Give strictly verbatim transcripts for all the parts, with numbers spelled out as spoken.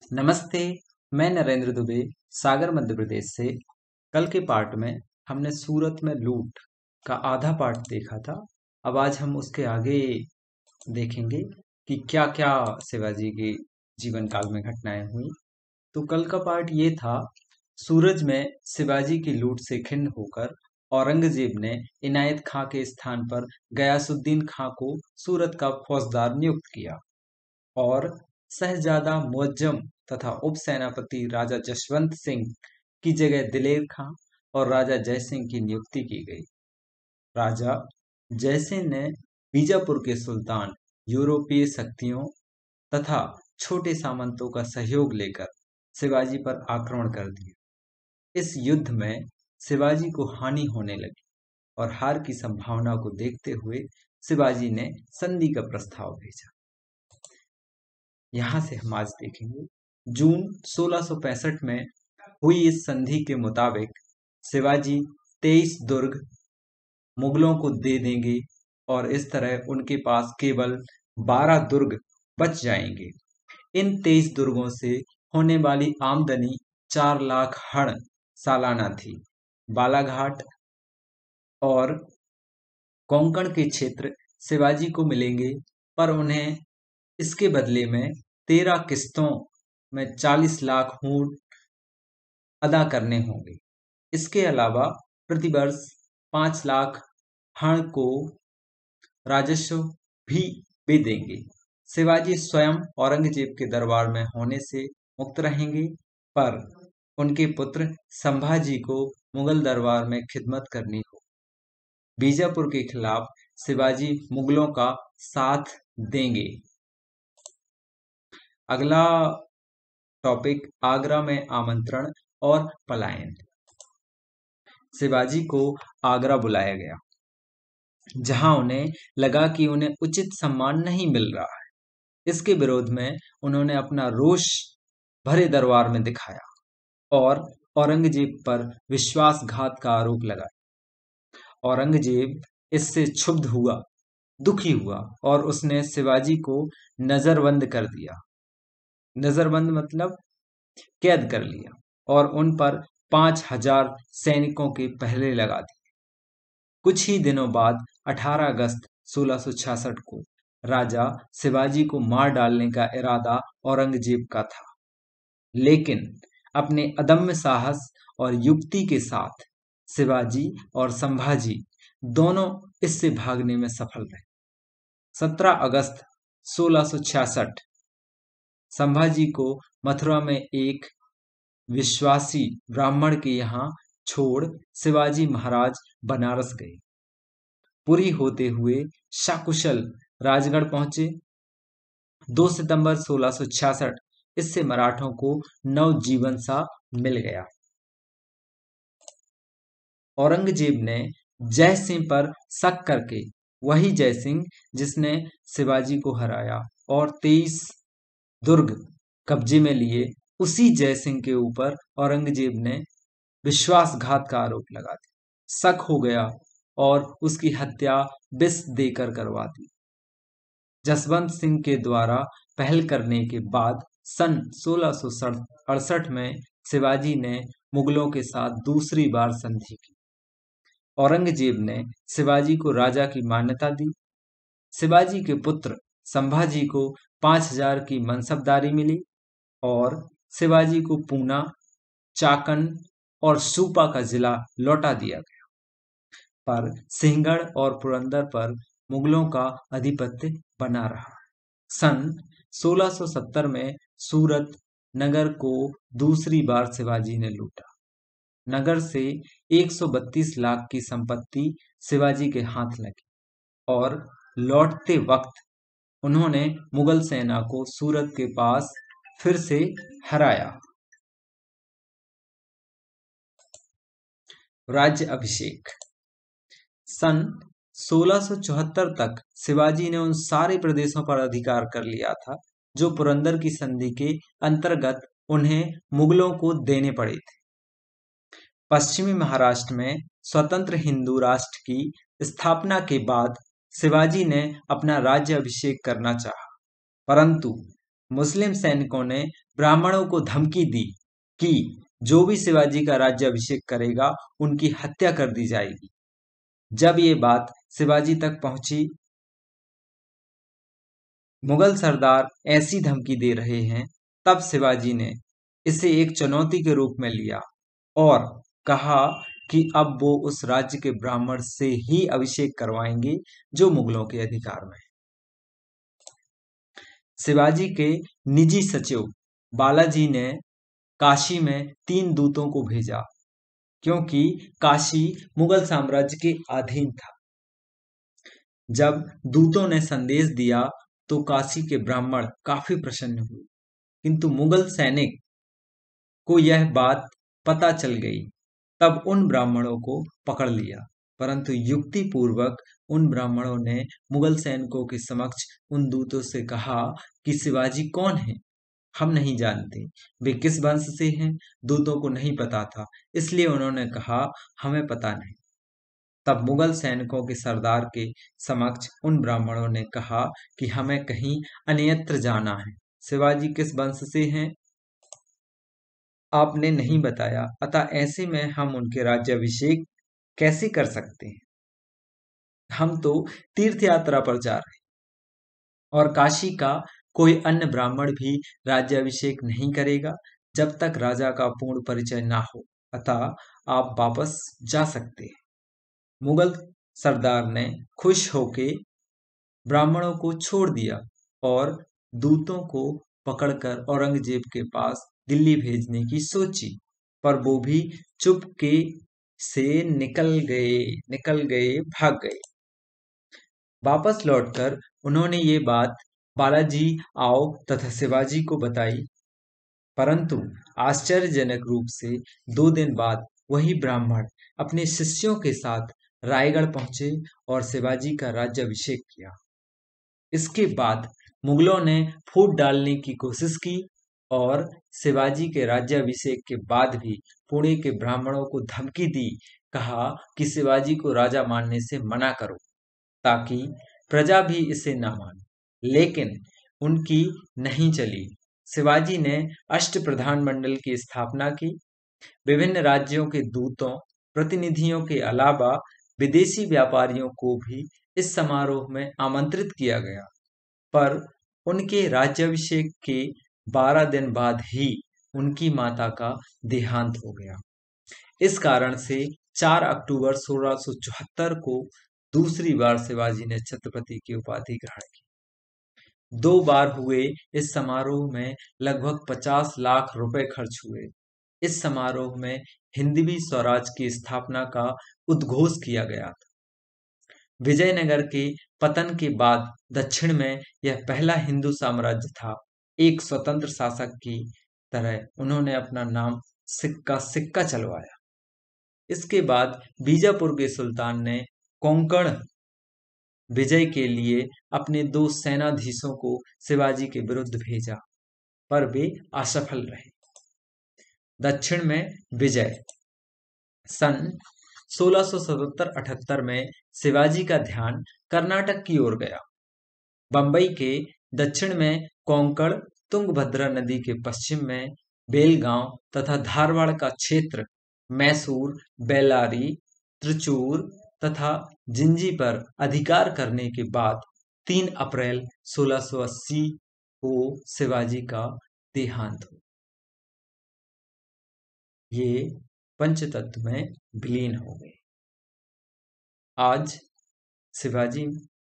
नमस्ते, मैं नरेंद्र दुबे, सागर मध्य प्रदेश से। कल के पार्ट में हमने सूरत में लूट का आधा पार्ट देखा था। अब आज हम उसके आगे देखेंगे कि क्या-क्या शिवाजी के जीवन काल में घटनाएं हुई। तो कल का पार्ट ये था, सूरज में शिवाजी की लूट से खिन्न होकर औरंगजेब ने इनायत खां के स्थान पर गयासुद्दीन खां को सूरत का फौजदार नियुक्त किया और शहजादा मुअज्जम तथा उप सेनापति राजा जशवंत सिंह की जगह दिलेर खां और राजा जयसिंह की नियुक्ति की गई। राजा जयसिंह ने बीजापुर के सुल्तान, यूरोपीय शक्तियों तथा छोटे सामंतों का सहयोग लेकर शिवाजी पर आक्रमण कर दिया। इस युद्ध में शिवाजी को हानि होने लगी और हार की संभावना को देखते हुए शिवाजी ने संधि का प्रस्ताव भेजा। यहाँ से हम आज देखेंगे, जून सोलह सौ पैंसठ में हुई इस संधि के मुताबिक शिवाजी तेईस दुर्ग मुगलों को दे देंगे और इस तरह उनके पास केवल बारह दुर्ग बच जाएंगे। इन तेईस दुर्गों से होने वाली आमदनी चार लाख हण सालाना थी। बालाघाट और कोंकण के क्षेत्र शिवाजी को मिलेंगे, पर उन्हें इसके बदले में तेरह किस्तों में चालीस लाख ऊंट अदा करने होंगे। इसके अलावा प्रतिवर्ष पांच लाख हण को राजस्व भी वे देंगे। शिवाजी स्वयं औरंगजेब के दरबार में होने से मुक्त रहेंगे, पर उनके पुत्र संभाजी को मुगल दरबार में खिदमत करनी हो। बीजापुर के खिलाफ शिवाजी मुगलों का साथ देंगे। अगला टॉपिक, आगरा में आमंत्रण और पलायन। शिवाजी को आगरा बुलाया गया, जहां उन्हें लगा कि उन्हें उचित सम्मान नहीं मिल रहा है। इसके विरोध में उन्होंने अपना रोष भरे दरबार में दिखाया और औरंगजेब पर विश्वासघात का आरोप लगाया। औरंगजेब इससे क्षुब्ध हुआ, दुखी हुआ और उसने शिवाजी को नजरबंद कर दिया। नजरबंद मतलब कैद कर लिया और उन पर पांच हजार सैनिकों के पहरे लगा दिए। कुछ ही दिनों बाद अठारह अगस्त सोलह सौ छियासठ को राजा शिवाजी को मार डालने का इरादा औरंगजेब का था, लेकिन अपने अदम्य साहस और युक्ति के साथ शिवाजी और संभाजी दोनों इससे भागने में सफल रहे। सत्रह अगस्त सोलह सौ छियासठ संभाजी को मथुरा में एक विश्वासी ब्राह्मण के यहाँ छोड़ शिवाजी महाराज बनारस गए। पुरी होते हुए सकुशल राजगढ़ पहुंचे। दो सितंबर सोलह सौ छियासठ इससे मराठों को नवजीवन सा मिल गया। औरंगजेब ने जयसिंह पर शक करके, वही जयसिंह जिसने शिवाजी को हराया और तेईस दुर्ग कब्जे में लिए, उसी जयसिंह के ऊपर औरंगजेब ने विश्वासघात का आरोप लगा दिया। शक हो गया और उसकी हत्या विष देकर करवा दी। जसवंत सिंह के द्वारा पहल करने के बाद सन सोलह सौ अड़सठ में शिवाजी ने मुगलों के साथ दूसरी बार संधि की। औरंगजेब ने शिवाजी को राजा की मान्यता दी। शिवाजी के पुत्र संभाजी को पांच हजार की मनसबदारी मिली और शिवाजी को पूना, चाकन और सूपा का जिला लौटा दिया गया, पर सिंहगढ़ और पुरंदर पर मुगलों का आधिपत्य बना रहा। सन सोलह सौ सत्तर में सूरत नगर को दूसरी बार शिवाजी ने लूटा। नगर से एक सौ बत्तीस लाख की संपत्ति शिवाजी के हाथ लगी और लौटते वक्त उन्होंने मुगल सेना को सूरत के पास फिर से हराया। राज्य अभिषेक। सन सोलह सौ चौहत्तर तक शिवाजी ने उन सारे प्रदेशों पर अधिकार कर लिया था जो पुरंदर की संधि के अंतर्गत उन्हें मुगलों को देने पड़े थे। पश्चिमी महाराष्ट्र में स्वतंत्र हिंदू राष्ट्र की स्थापना के बाद शिवाजी ने अपना राज्य अभिषेक करना चाहा, परंतु मुस्लिम सैनिकों ने ब्राह्मणों को धमकी दी कि जो भी शिवाजी का राज्याभिषेक करेगा उनकी हत्या कर दी जाएगी। जब ये बात शिवाजी तक पहुंची, मुगल सरदार ऐसी धमकी दे रहे हैं, तब शिवाजी ने इसे एक चुनौती के रूप में लिया और कहा कि अब वो उस राज्य के ब्राह्मण से ही अभिषेक करवाएंगे जो मुगलों के अधिकार में है। शिवाजी के निजी सचिव बालाजी ने काशी में तीन दूतों को भेजा, क्योंकि काशी मुगल साम्राज्य के अधीन था। जब दूतों ने संदेश दिया तो काशी के ब्राह्मण काफी प्रसन्न हुए, किंतु मुगल सैनिक को यह बात पता चल गई। तब उन ब्राह्मणों को पकड़ लिया, परंतु युक्ति पूर्वक उन ब्राह्मणों ने मुगल सैनिकों के समक्ष उन दूतों से कहा कि शिवाजी कौन है, हम नहीं जानते, वे किस वंश से हैं। दूतों को नहीं पता था, इसलिए उन्होंने कहा हमें पता नहीं। तब मुगल सैनिकों के सरदार के समक्ष उन ब्राह्मणों ने कहा कि हमें कहीं अन्यत्र जाना है, शिवाजी किस वंश से हैं आपने नहीं बताया, अतः ऐसे में हम उनके राज्याभिषेक कैसे कर सकते हैं? हम तो तीर्थ यात्रा पर जा रहे हैं और काशी का कोई अन्य ब्राह्मण भी राज्याभिषेक नहीं करेगा जब तक राजा का पूर्ण परिचय ना हो, अतः आप वापस जा सकते हैं। मुगल सरदार ने खुश होके ब्राह्मणों को छोड़ दिया और दूतों को पकड़कर औरंगजेब के पास दिल्ली भेजने की सोची, पर वो भी चुपके से निकल गए निकल गए भाग गए। वापस लौटकर उन्होंने ये बात बालाजी आओ तथा शिवाजी को बताई, परंतु आश्चर्यजनक रूप से दो दिन बाद वही ब्राह्मण अपने शिष्यों के साथ रायगढ़ पहुंचे और शिवाजी का राज्याभिषेक किया। इसके बाद मुगलों ने फूट डालने की कोशिश की और शिवाजी के राज्याभिषेक के बाद भी पुणे के ब्राह्मणों को धमकी दी, कहा कि शिवाजी को राजा मानने से मना करो ताकि प्रजा भी इसे ना माने, लेकिन उनकी नहीं चली। शिवाजी ने अष्ट प्रधानमंडल की स्थापना की। विभिन्न राज्यों के दूतों प्रतिनिधियों के अलावा विदेशी व्यापारियों को भी इस समारोह में आमंत्रित किया गया, पर उनके राज्याभिषेक के बारह दिन बाद ही उनकी माता का देहांत हो गया। इस कारण से चार अक्टूबर सोलह सौ चौहत्तर को दूसरी बार शिवाजी ने छत्रपति की उपाधि ग्रहण की। दो बार हुए इस समारोह में लगभग पचास लाख रुपए खर्च हुए। इस समारोह में हिंदवी स्वराज की स्थापना का उद्घोष किया गया था। विजयनगर के पतन के बाद दक्षिण में यह पहला हिंदू साम्राज्य था। एक स्वतंत्र शासक की तरह उन्होंने अपना नाम सिक्का सिक्का चलवाया। इसके बाद बीजापुर के सुल्तान ने कोंकण विजय के लिए अपने दो सेनाधीशों को शिवाजी के विरुद्ध भेजा, पर वे असफल रहे। दक्षिण में विजय सन सोलह सौ सतहत्तर अठहत्तर में शिवाजी का ध्यान कर्नाटक की ओर गया। बंबई के दक्षिण में कोंकण, तुंगभद्रा नदी के पश्चिम में बेलगांव तथा धारवाड़ का क्षेत्र, मैसूर, बेल्लारी, त्रिचूर तथा जिंजी पर अधिकार करने के बाद तीन अप्रैल सोलह सौ अस्सी को शिवाजी का देहांत हुआ। ये पंचतत्व में विलीन हो गए। आज शिवाजी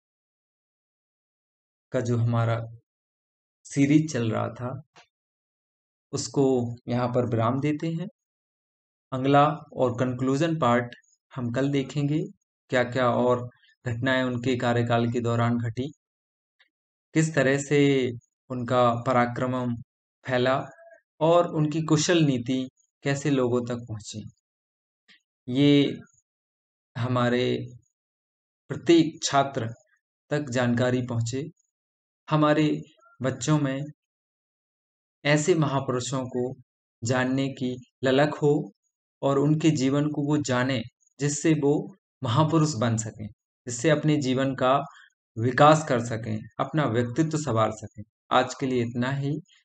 का जो हमारा सीरीज चल रहा था उसको यहाँ पर विराम देते हैं। अगला और कंक्लूजन पार्ट हम कल देखेंगे, क्या क्या और घटनाएं उनके कार्यकाल के दौरान घटी, किस तरह से उनका पराक्रम फैला और उनकी कुशल नीति कैसे लोगों तक पहुंची। ये हमारे प्रत्येक छात्र तक जानकारी पहुंचे, हमारे बच्चों में ऐसे महापुरुषों को जानने की ललक हो और उनके जीवन को वो जाने, जिससे वो महापुरुष बन सकें, जिससे अपने जीवन का विकास कर सकें, अपना व्यक्तित्व संवार सकें। आज के लिए इतना ही।